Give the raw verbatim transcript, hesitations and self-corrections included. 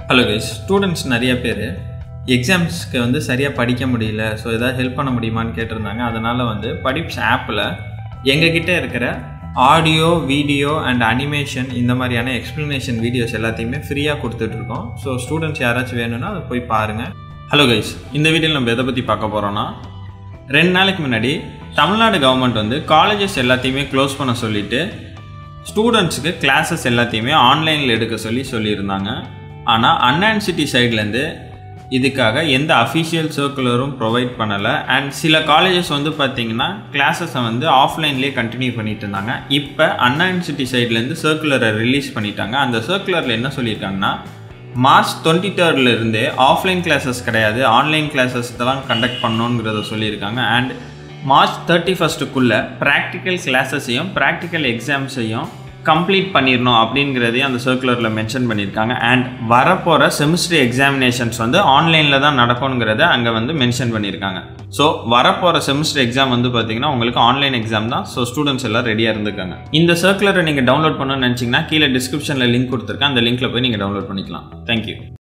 Hello guys, students நிறைய பேர் எக்ஸாம்ஸ்க்கு வந்து சரியாக படிக்க முடியல, ஸோ எதாவது ஹெல்ப் பண்ண முடியுமான்னு கேட்டிருந்தாங்க. அதனால் வந்து படிப்ஸ் ஆப்பில் எங்ககிட்ட இருக்கிற ஆடியோ, வீடியோ அண்ட் அனிமேஷன் இந்த மாதிரியான எக்ஸ்ப்ளனேஷன் வீடியோஸ் எல்லாத்தையுமே ஃப்ரீயாக கொடுத்துட்ருக்கோம். ஸோ ஸ்டூடெண்ட்ஸ் யாராச்சும் வேணும்னா அதை போய் பாருங்கள். ஹலோ கைஸ், இந்த வீடியோவில் நம்ம எதை பற்றி பார்க்க போகிறோன்னா, ரெண்டு நாளைக்கு முன்னாடி தமிழ்நாடு கவர்மெண்ட் வந்து காலேஜஸ் எல்லாத்தையுமே க்ளோஸ் பண்ண சொல்லிவிட்டு ஸ்டூடெண்ட்ஸுக்கு கிளாஸஸ் எல்லாத்தையுமே ஆன்லைனில் எடுக்க சொல்லி சொல்லியிருந்தாங்க. ஆனால் அன்யூனிவர்சிட்டி சைட்லேருந்து இதுக்காக எந்த அஃபிஷியல் சர்க்குலரும் ப்ரொவைட் பண்ணலை. அண்ட் சில காலேஜஸ் வந்து பார்த்திங்கன்னா கிளாஸஸை வந்து ஆஃப்லைன்லேயே கண்டினியூ பண்ணிட்டு இருந்தாங்க. இப்போ அன்யூனிவர்சிட்டி சைட்லேருந்து சர்க்குலரை ரிலீஸ் பண்ணிட்டாங்க. அந்த சர்க்குலரில் என்ன சொல்லியிருக்காங்கன்னா, மார்ச் டுவெண்ட்டி தேர்ட்லேருந்தே ஆஃப்லைன் கிளாஸஸ் கிடையாது, ஆன்லைன் கிளாஸஸ் தான் கண்டக்ட் பண்ணணுங்கிறத சொல்லியிருக்காங்க. அண்ட் மார்ச் தேர்ட்டி ஃபஸ்ட்டுக்குள்ளே ப்ராக்டிக்கல் கிளாஸஸையும் ப்ராக்டிக்கல் எக்ஸாம்ஸையும் கம்ப்ளீட் பண்ணிடணும் அப்படிங்கிறதையும் அந்த சர்க்குலரில் மென்ஷன் பண்ணியிருக்காங்க. அண்ட் வரப்போகிற செமிஸ்டர் எக்ஸாமினேஷன்ஸ் வந்து ஆன்லைனில் தான் நடக்கும்ங்கிறத அங்கே வந்து மென்ஷன் பண்ணியிருக்காங்க. ஸோ வரப்போகிற செமிஸ்டர் எக்ஸாம் வந்து பார்த்திங்கன்னா உங்களுக்கு ஆன்லைன் எக்ஸாம் தான். ஸோ ஸ்டூடெண்ட்ஸ் எல்லாம் ரெடியாக இருந்துக்காங்க. இந்த சர்க்குலரை நீங்கள் டவுன்லோட் பண்ணணும்னு நினச்சிங்கன்னா கீழே டிஸ்கிரிப்ஷனில் லிங்க் கொடுத்துருக்கேன். அந்த லிங்க்கில் போய் நீங்கள் டவுன்லோட் பண்ணிக்கலாம். தேங்க்யூ.